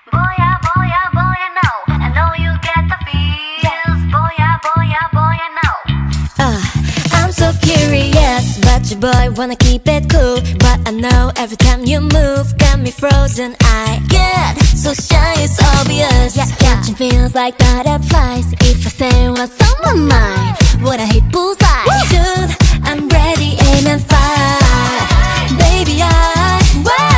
I'm so curious, but your boy wanna keep it cool. But I know every time you move, got me frozen. I get so shy, it's obvious. Yeah, catching feels like butterflies. If I say what's on my mind, would I hit bullseye? Dude, I'm ready, aim and fire. Baby, I